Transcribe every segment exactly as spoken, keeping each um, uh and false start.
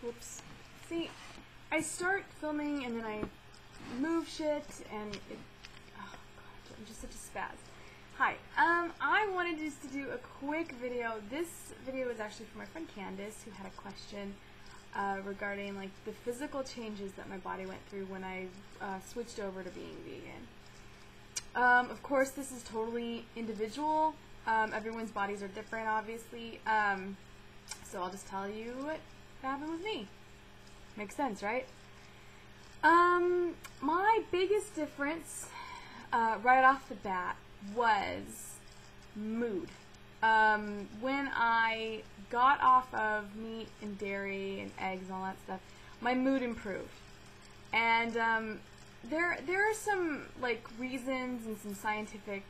Whoops. See, I start filming and then I move shit and it, oh god, I'm just such a spaz. Hi, um, I wanted just to do a quick video. This video is actually for my friend Candace, who had a question uh, regarding like the physical changes that my body went through when I uh, switched over to being vegan. Um, of course, this is totally individual. Um, everyone's bodies are different, obviously. Um, so I'll just tell you what happened with me. Makes sense, right? Um, my biggest difference uh, right off the bat was mood. Um, when I got off of meat and dairy and eggs and all that stuff, my mood improved. And um, there, there are some like reasons and some scientific,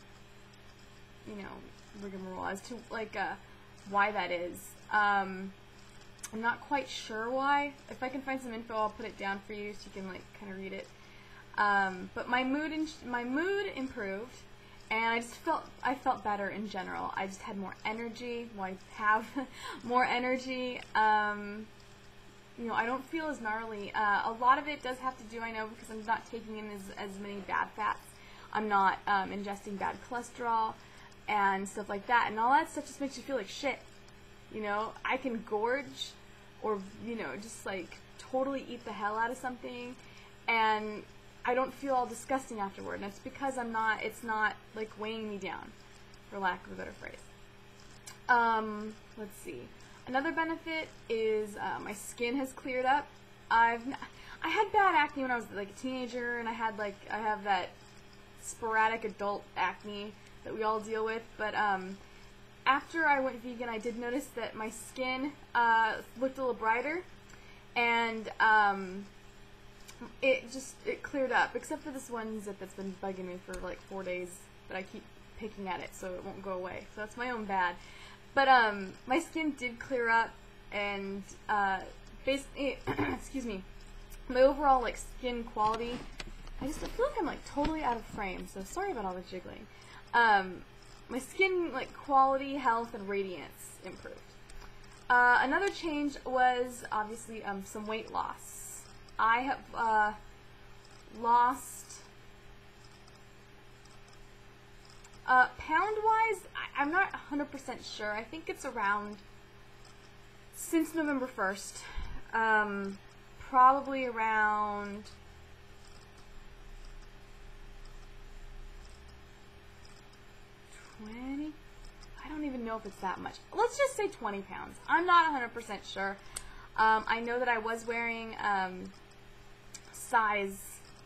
you know, rigmarole as to like uh, why that is. Um, I'm not quite sure why. If I can find some info, I'll put it down for you so you can like kind of read it. Um, but my mood, in my mood improved, and I just felt I felt better in general. I just had more energy. Well, I have more energy. Um, you know, I don't feel as gnarly. Uh, a lot of it does have to do, I know, because I'm not taking in as as many bad fats. I'm not um, ingesting bad cholesterol and stuff like that, and all that stuff just makes you feel like shit. You know, I can gorge or, you know, just like totally eat the hell out of something and I don't feel all disgusting afterward. And it's because I'm not, it's not like weighing me down, for lack of a better phrase. Um, let's see. Another benefit is uh, my skin has cleared up. I've, n I had bad acne when I was like a teenager, and I had like, I have that sporadic adult acne that we all deal with, but um, after I went vegan, I did notice that my skin uh, looked a little brighter, and um, it just it cleared up, except for this one zit that's been bugging me for like four days, but I keep picking at it so it won't go away. So that's my own bad. But um, my skin did clear up, and uh, basically, excuse me, my overall like skin quality. I just I feel like I'm like totally out of frame, so sorry about all the jiggling. Um, My skin, like, quality, health, and radiance improved. Uh, another change was, obviously, um, some weight loss. I have, uh, lost, uh, pound-wise, I I'm not one hundred percent sure. I think it's around, since November first, um, probably around twenty? I don't even know if it's that much. Let's just say twenty pounds. I'm not one hundred percent sure. Um, I know that I was wearing um, size,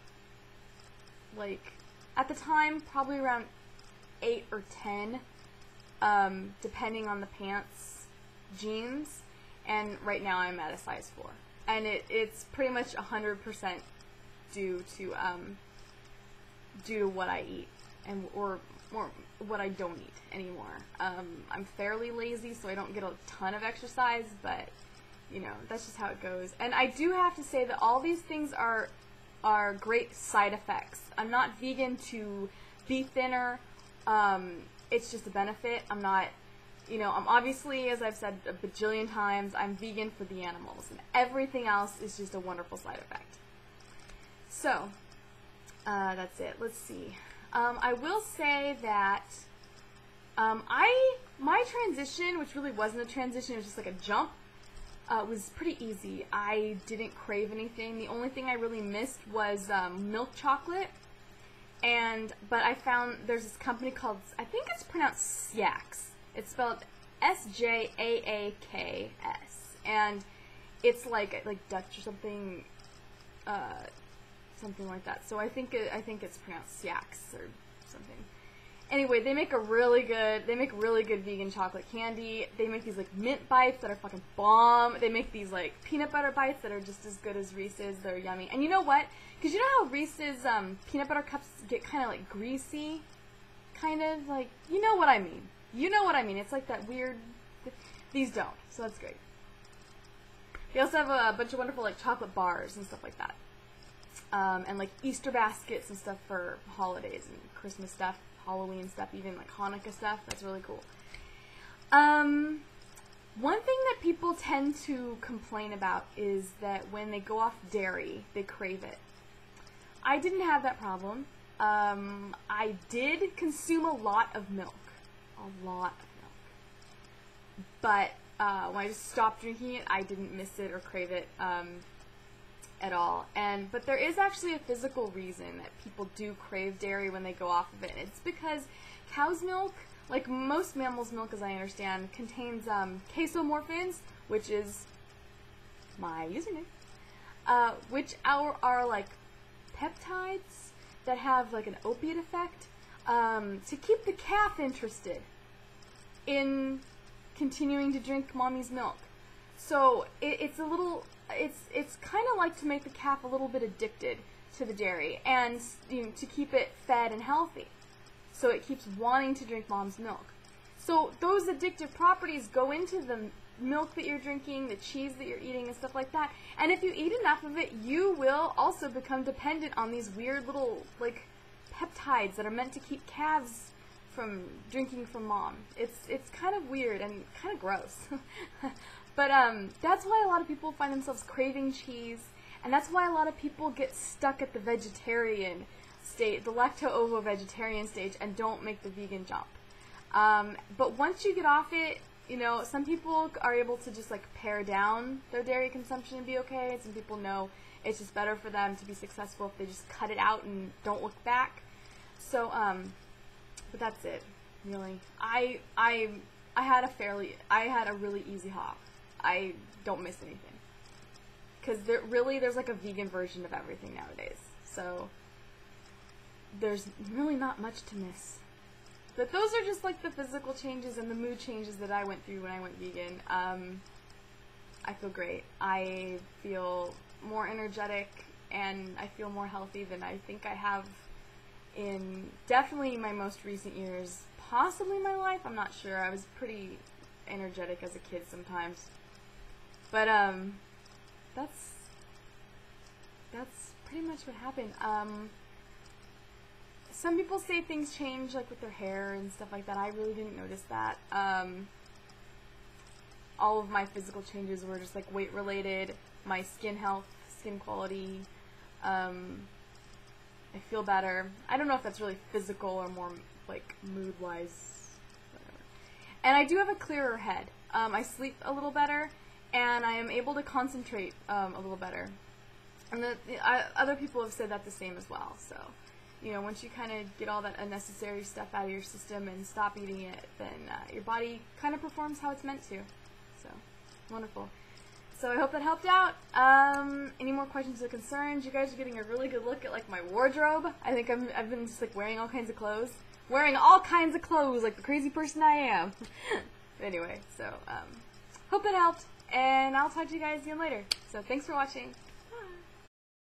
like, at the time, probably around eight or ten, um, depending on the pants, jeans, and right now I'm at a size four. And it, it's pretty much one hundred percent due to, um, due to what I eat, and or or what I don't eat anymore. Um, I'm fairly lazy, so I don't get a ton of exercise, but, you know, that's just how it goes. And I do have to say that all these things are, are great side effects. I'm not vegan to be thinner. Um, it's just a benefit. I'm not, you know, I'm obviously, as I've said a bajillion times, I'm vegan for the animals, and everything else is just a wonderful side effect. So, uh, that's it. Let's see. Um, I will say that um, I my transition, which really wasn't a transition, it was just like a jump, uh, was pretty easy. I didn't crave anything. The only thing I really missed was um, milk chocolate, and but I found there's this company called, I think it's pronounced Sjax. It's spelled S J A A K S, and it's like like Dutch or something. Uh, Something like that. So I think it, I think it's pronounced Sjax or something. Anyway, they make a really good, they make really good vegan chocolate candy. They make these like mint bites that are fucking bomb. They make these like peanut butter bites that are just as good as Reese's. They're yummy. And you know what? Because you know how Reese's um, peanut butter cups get kind of like greasy? Kind of like, you know what I mean. You know what I mean. It's like that weird, these don't. So that's great. They also have a bunch of wonderful like chocolate bars and stuff like that. Um, and like Easter baskets and stuff for holidays and Christmas stuff, Halloween stuff, even like Hanukkah stuff. That's really cool. Um, one thing that people tend to complain about is that when they go off dairy, they crave it. I didn't have that problem. Um, I did consume a lot of milk. A lot of milk. But uh, when I just stopped drinking it, I didn't miss it or crave it um, at all. And But there is actually a physical reason that people do crave dairy when they go off of it. It's because cow's milk, like most mammals' milk as I understand, contains um, casomorphins, which is my username, uh, which are, are like peptides that have like an opiate effect um, to keep the calf interested in continuing to drink mommy's milk. So it, it's a little, it's it's kind of like to make the calf a little bit addicted to the dairy and, you know, to keep it fed and healthy. So it keeps wanting to drink mom's milk. So those addictive properties go into the milk that you're drinking, the cheese that you're eating, and stuff like that. And if you eat enough of it, you will also become dependent on these weird little, like, peptides that are meant to keep calves from drinking from mom. It's it's kind of weird and kind of gross. But um, that's why a lot of people find themselves craving cheese, and that's why a lot of people get stuck at the vegetarian state, the lacto-ovo vegetarian stage, and don't make the vegan jump. Um, but once you get off it, you know, some people are able to just like pare down their dairy consumption and be okay, and some people know it's just better for them to be successful if they just cut it out and don't look back. So, um, but that's it, really. I, I, I had a fairly, I had a really easy hop. I don't miss anything. Because there, really, there's like a vegan version of everything nowadays. So, there's really not much to miss. But those are just like the physical changes and the mood changes that I went through when I went vegan. Um, I feel great. I feel more energetic and I feel more healthy than I think I have in definitely my most recent years. Possibly my life, I'm not sure. I was pretty energetic as a kid sometimes. But um, that's, that's pretty much what happened. Um, Some people say things change, like with their hair and stuff like that. I really didn't notice that. Um, all of my physical changes were just like weight related, my skin health, skin quality. Um, I feel better. I don't know if that's really physical or more like mood wise, whatever. And I do have a clearer head. Um, I sleep a little better, and I am able to concentrate um, a little better. And the, the I, other people have said that the same as well. So. You know, once you kind of get all that unnecessary stuff out of your system and stop eating it, then uh, your body kind of performs how it's meant to. So, wonderful. So I hope that helped out. Um, any more questions or concerns? You guys are getting a really good look at, like, my wardrobe. I think I'm, I've been just, like, wearing all kinds of clothes. Wearing all kinds of clothes, like the crazy person I am. Anyway, so, um, hope that helped, and I'll talk to you guys again later. So, thanks for watching.